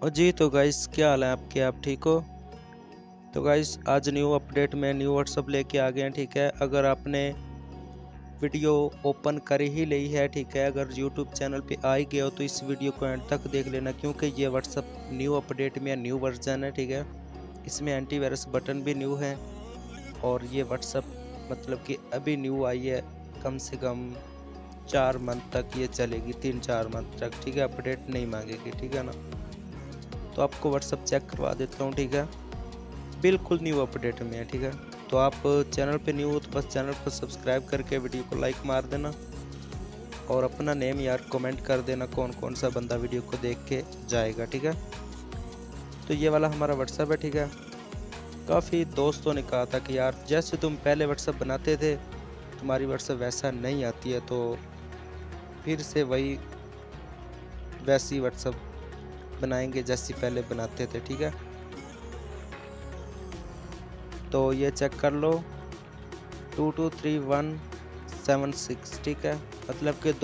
और जी तो गाइस क्या हाल है आपके, आप ठीक हो। तो गाइस आज न्यू अपडेट में न्यू व्हाट्सअप लेके आ गए हैं। ठीक है, अगर आपने वीडियो ओपन कर ही ली है, ठीक है, अगर यूट्यूब चैनल पे आ ही गए हो तो इस वीडियो को एंड तक देख लेना, क्योंकि ये व्हाट्सअप न्यू अपडेट में न्यू वर्जन है। ठीक है, इसमें एंटीवायरस बटन भी न्यू है और ये व्हाट्सअप मतलब कि अभी न्यू आई है। कम से कम 4 मंथ तक ये चलेगी, 3-4 मंथ तक। ठीक है, अपडेट नहीं मांगेगी। ठीक है ना, तो आपको व्हाट्सअप चेक करवा देता हूँ। ठीक है, बिल्कुल न्यू अपडेट में है। ठीक है, तो आप चैनल पे न्यू हो तो बस चैनल को सब्सक्राइब करके वीडियो को लाइक मार देना और अपना नेम यार कमेंट कर देना, कौन कौन सा बंदा वीडियो को देख के जाएगा। ठीक है, तो ये वाला हमारा व्हाट्सअप है। ठीक है, काफ़ी दोस्तों ने कहा था कि यार जैसे तुम पहले व्हाट्सअप बनाते थे तुम्हारी व्हाट्सअप वैसा नहीं आती है, तो फिर से वही वैसी व्हाट्सअप बनाएंगे जैसी पहले बनाते थे। ठीक है, तो ये चेक कर लो 223176। ठीक है, मतलब कि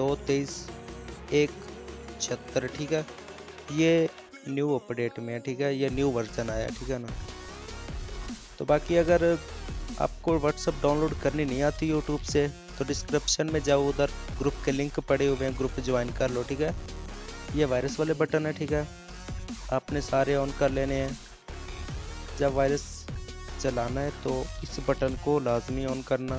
223-176। ठीक है, ये न्यू अपडेट में है। ठीक है, ये न्यू वर्जन आया। ठीक है ना, तो बाकी अगर आपको व्हाट्सअप डाउनलोड करनी नहीं आती यूट्यूब से तो डिस्क्रिप्शन में जाओ, उधर ग्रुप के लिंक पड़े हुए हैं, ग्रुप ज्वाइन कर लो। ठीक है, ये वायरस वाले बटन है। ठीक है, आपने सारे ऑन कर लेने हैं। जब वायरस चलाना है तो इस बटन को लाजमी ऑन करना,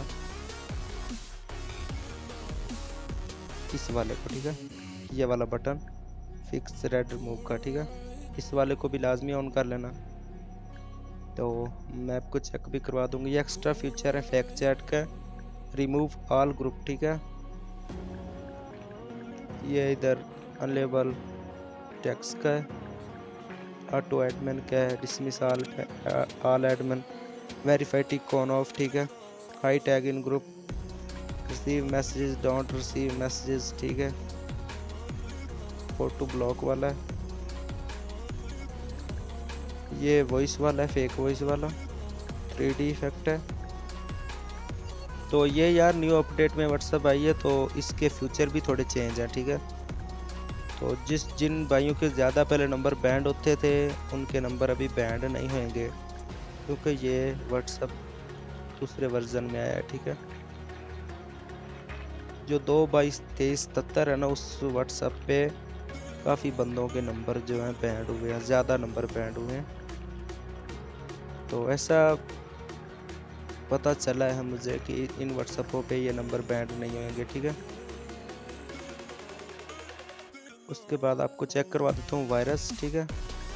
इस वाले को। ठीक है, ये वाला बटन फिक्स रेड रिमूव का। ठीक है, इस वाले को भी लाजमी ऑन कर लेना। तो मैं आपको चेक भी करवा दूंगी। ये एक्स्ट्रा फीचर है फेक चैट का, रिमूव ऑल ग्रुप। ठीक है, ये इधर अनलेबल टेक्स्ट का है, ऑटो एडमिन का है, dismiss all admin, verify tick on off. ठीक है, high tag in group, receive messages don't receive messages. ठीक है, फोटो ब्लॉक वाला है, ये वॉइस वाला है, फेक वॉइस वाला, 3D इफेक्ट है। तो ये यार न्यू अपडेट में व्हाट्सअप आई है तो इसके फ्यूचर भी थोड़े चेंज हैं। ठीक है, तो जिन भाइयों के ज़्यादा पहले नंबर बैंड होते थे उनके नंबर अभी बैंड नहीं होंगे, क्योंकि ये व्हाट्सअप दूसरे वर्जन में आया है। ठीक है, जो 2222377 है ना, उस व्हाट्सअप पे काफ़ी बंदों के नंबर जो हैं बैंड हुए हैं, ज़्यादा नंबर बैंड हुए हैं। तो ऐसा पता चला है मुझे कि इन व्हाट्सएपों पे ये नंबर बैंड नहीं होंगे। ठीक है, उसके बाद आपको चेक करवा देता हूँ वायरस। ठीक है,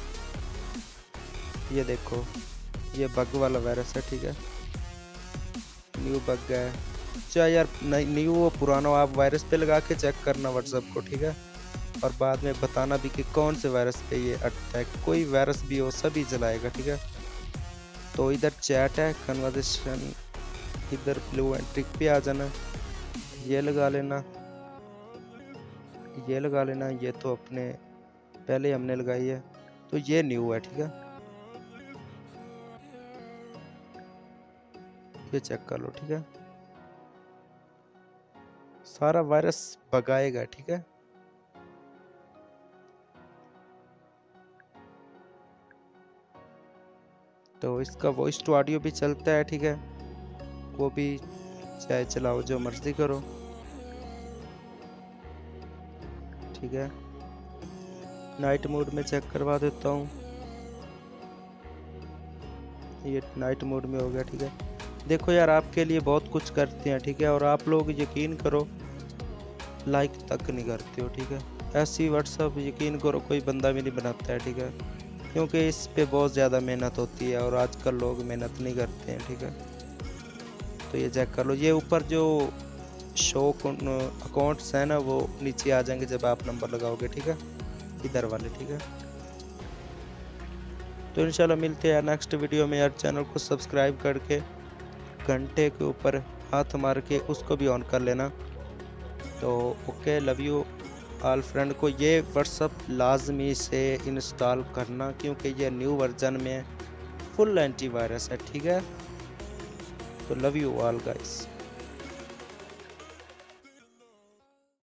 ये देखो ये बग वाला वायरस है। ठीक है, न्यू बग है। चाहे यार न्यू हो पुराना हो, आप वायरस पे लगा के चेक करना व्हाट्सएप को। ठीक है, और बाद में बताना भी कि कौन से वायरस पे ये अटैक, कोई वायरस भी हो सभी चलाएगा। ठीक है, तो इधर चैट है, कन्वर्सेशन, इधर ब्लू एंड ट्रिक पे आ जाना, ये लगा लेना, ये लगा लेना। ये तो अपने पहले हमने लगाई है, तो ये न्यू है। ठीक है, ये चेक कर लो। ठीक है, सारा वायरस भगाएगा। ठीक है, तो इसका वॉइस टू ऑडियो भी चलता है। ठीक है, वो भी चाहे चलाओ, जो मर्जी करो। ठीक है, नाइट मोड में चेक करवा देता हूँ, ये नाइट मोड में हो गया। ठीक है, देखो यार आपके लिए बहुत कुछ करते हैं। ठीक है, और आप लोग यकीन करो लाइक तक नहीं करते हो। ठीक है, ऐसी व्हाट्सअप यकीन करो कोई बंदा भी नहीं बनाता है। ठीक है, क्योंकि इस पे बहुत ज़्यादा मेहनत होती है और आजकल लोग मेहनत नहीं करते हैं। ठीक है, तो ये चेक कर लो, ये ऊपर जो शो अकाउंट्स हैं ना वो नीचे आ जाएंगे जब आप नंबर लगाओगे। ठीक है, इधर वाले। ठीक है, तो इंशाल्लाह मिलते हैं नेक्स्ट वीडियो में। यार चैनल को सब्सक्राइब करके घंटे के ऊपर हाथ मार के उसको भी ऑन कर लेना। तो okay, love you all friend को ये व्हाट्सअप लाजमी से इंस्टॉल करना, क्योंकि ये न्यू वर्जन में फुल एंटीवायरस है। ठीक है, तो लव यू ऑल गाइस।